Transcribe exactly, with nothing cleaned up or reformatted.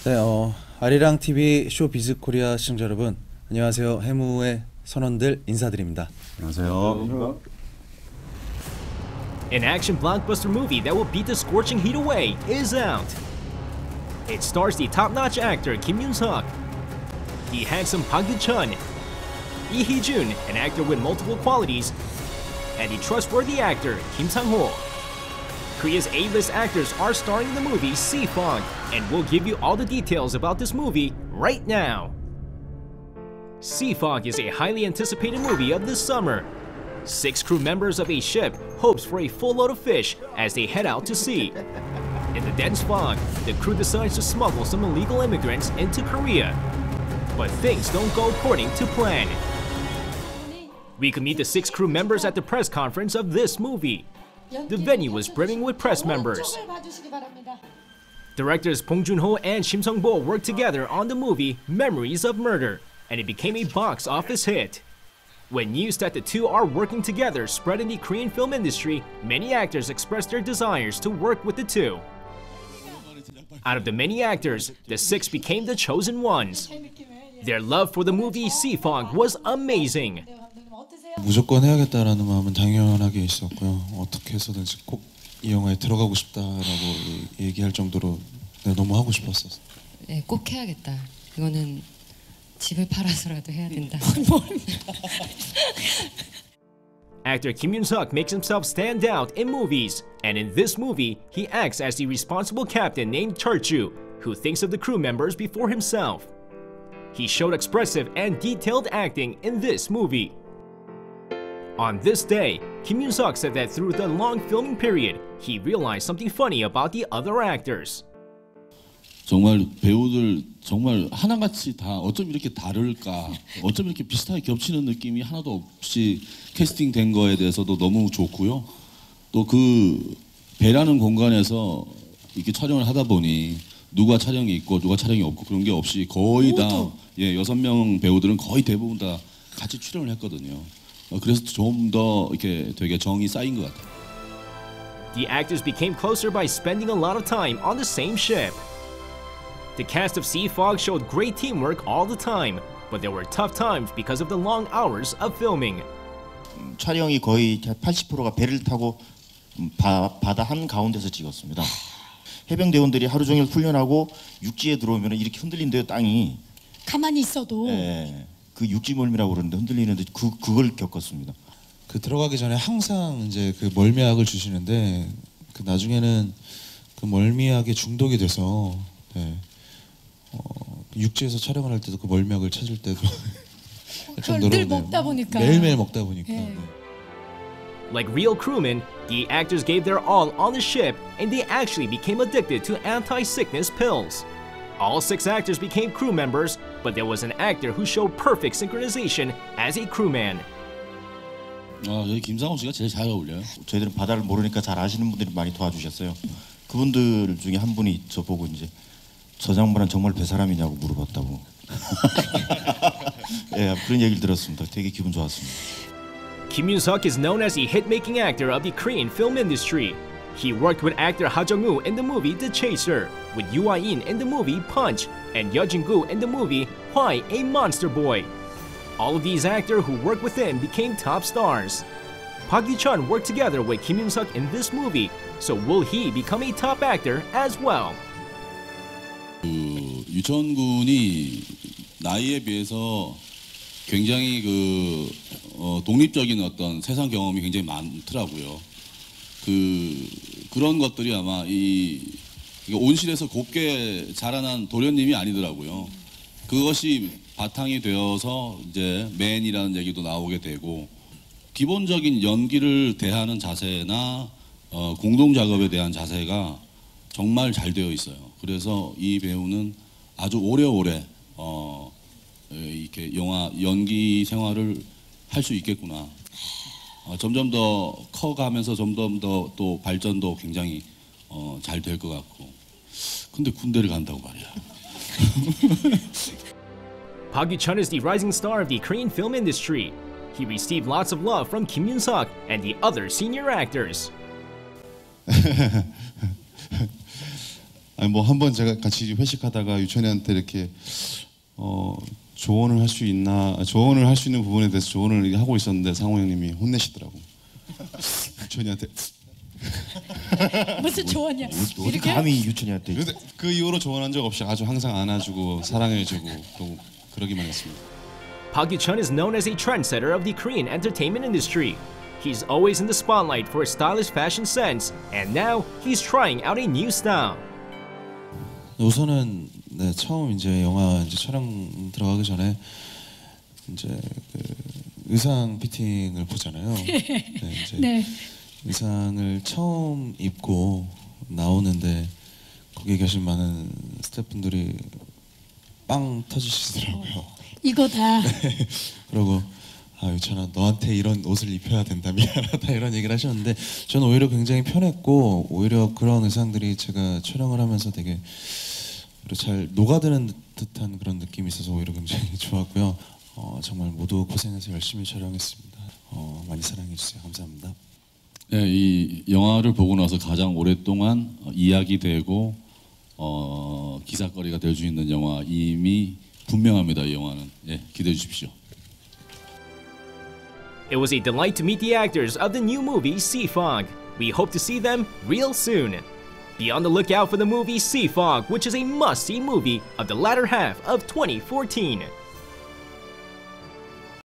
네, 어, 아리랑 티비 쇼비즈 코리아 시청자 여러분, 안녕하세요. 해무의 선원들 인사드립니다. 안녕하세요. An action blockbuster movie that will beat the scorching heat away is out. It stars the top-notch actor Kim Yoon-suk, the handsome Park Gi-chun, Lee Hee-jun, an actor with multiple qualities, and the trustworthy actor Kim Sang-ho. Korea's A-list actors are starring in the movie Sea-Fog, and we'll give you all the details about this movie right now. Sea-Fog is a highly anticipated movie of this summer. Six crew members of a ship hopes for a full load of fish as they head out to sea. In the dense fog, the crew decides to smuggle some illegal immigrants into Korea. But things don't go according to plan. We can meet the six crew members at the press conference of this movie. The venue was brimming with press members. Directors Bong Joon-ho and Shim Sung-bo worked together on the movie Memories of Murder, and it became a box office hit. When news that the two are working together spread in the Korean film industry, many actors expressed their desires to work with the two. Out of the many actors, the six became the chosen ones. Their love for the movie Sea-Fog was amazing. 무조건 해야겠다라는 마음은 당연하게 있었고요. 어떻게 해서든지 꼭 이 영화에 들어가고 싶다라고 얘기할 정도로 네, 너무 하고 싶었었어요. 네, 꼭 해야겠다. 이거는 집을 팔아서라도 해야 된다. Actor Kim Yoon-suk makes himself stand out in movies, and in this movie, he acts as the responsible captain named Churchu, who thinks of the crew members before himself. He showed expressive and detailed acting in this movie. On this day, Kim Yoon-suk said that through the long filming period, he realized something funny about the other actors. 정말 배우들 정말 하나같이 다 어쩜 이렇게 다를까, 어쩜 이렇게 비슷하게 겹치는 느낌이 하나도 없이 캐스팅된 거에 대해서도 너무 좋고요. 또 그 배라는 공간에서 이렇게 촬영을 하다 보니 누가 촬영이 있고 누가 촬영이 없고 그런 게 없이 거의 다 예, 여섯 명 배우들은 거의 대부분 다 같이 출연을 했거든요. 그래서 좀 더 이렇게 되게 정이 쌓인 것 같아요. The actors became closer by spending a lot of time on the same ship. The cast of Sea-Fog showed great teamwork all the time, but there were tough times because of the long hours of filming. 촬영이 거의 팔십 퍼센트가 배를 타고 바, 바다 한 가운데서 찍었습니다. 해병대원들이 하루 종일 훈련하고 육지에 들어오면 이렇게 흔들린대요, 땅이. 가만히 있어도. 네, 그 육지멀미라고 그러는데 흔들리는데 그 그걸 겪었습니다. 그 들어가기 전에 항상 이제 그 멀미약을 주시는데 그 나중에는 그 멀미약에 중독이 돼서 네. 어, 육지에서 촬영을 할 때도 그 멀미약을 찾을 때도 그걸 늘 먹다 보니까 매일매일 먹다 보니까 네. 네. Like real crewmen, the actors gave their all on the ship, and they actually became addicted to anti-sickness pills. All six actors became crew members, but there was an actor who showed perfect synchronization as a crewman. 아, 여기 김상호 씨가 제일 잘 어울려요. 저희들은 바다를 모르니까 잘 아시는 분들이 많이 도와주셨어요. 그분들 중에 한 분이 저 보고 이제 저 장관은 정말 배사람이냐고 물어봤다고. 예, 그런 얘기를 들었습니다. 되게 기분 좋았습니다. Kim Yoon-suk is known as a hit-making actor of the Korean film industry. He worked with actor Ha Jung-woo in the movie The Chaser, with Yoo Ah-in in the movie Punch, and Yoo Jin-gu in the movie Why, a Monster Boy. All of these actors who worked with him became top stars. Park Gi-chun worked together with Kim Yoon-suk in this movie, so will he become a top actor as well? 그 유천 군이 나이에 비해서 굉장히 그 어, 독립적인 어떤 세상 경험이 굉장히 많더라고요. 그 그런 것들이 아마 이 온실에서 곱게 자라난 도련님이 아니더라고요. 그것이 바탕이 되어서 이제 맨이라는 얘기도 나오게 되고 기본적인 연기를 대하는 자세나 어, 공동 작업에 대한 자세가 정말 잘 되어 있어요. 그래서 이 배우는 아주 오래오래 어, 이렇게 영화 연기 생활을 할 수 있겠구나. 어, 점점 더 커가면서 점점 더 또 발전도 굉장히 어, 잘 될 것 같고. 근데 군대를 간다고 말이야. Park Gi-chun is the rising star of the Korean film industry. He received lots of love from Kim Yoon-suk and the other senior actors. 아니 뭐 한번 제가 같이 회식하다가 유천이한테 이렇게 어 조언을 할 수 있나 조언을 할 수 있는 부분에 대해서 조언을 하고 있었는데 상호 형님이 혼내시더라고. 유천이한테 무슨 조언이야? 어디 이렇게? 감히 유천이한테. 근데 그 이후로 조언한 적 없이 아주 항상 안아주고 사랑해주고 또 그러기만 했습니다. Park Yu-chun is known as a trendsetter of the Korean entertainment industry. He's always in the spotlight for his stylish fashion sense, and now he's trying out a new style. 우선은 네, 처음 이제 영화 이제 촬영 들어가기 전에 이제 그 의상 피팅을 보잖아요. 네, 이제 네. 의상을 처음 입고 나오는데 거기에 계신 많은 스태프분들이 빵 터지시더라고요. 이거다. 그러고 아 유찬아 너한테 이런 옷을 입혀야 된다 미안하다 이런 얘기를 하셨는데 저는 오히려 굉장히 편했고 오히려 그런 의상들이 제가 촬영을 하면서 되게 잘 녹아드는 듯한 그런 느낌이 있어서 오히려 굉장히 좋았고요. 어, 정말 모두 고생해서 열심히 촬영했습니다. 어, 많이 사랑해 주세요. 감사합니다. 네, 이 영화를 보고 나서 가장 오랫동안 이야기되고 어, 기사거리가 될 수 있는 영화임이 분명합니다. 이 영화는 예, 기대해 주십시오. It was a delight to meet the actors of the new movie Sea Fog. We hope to see them real soon. Be on the lookout for the movie Sea Fog, which is a must-see movie of the latter half of twenty fourteen.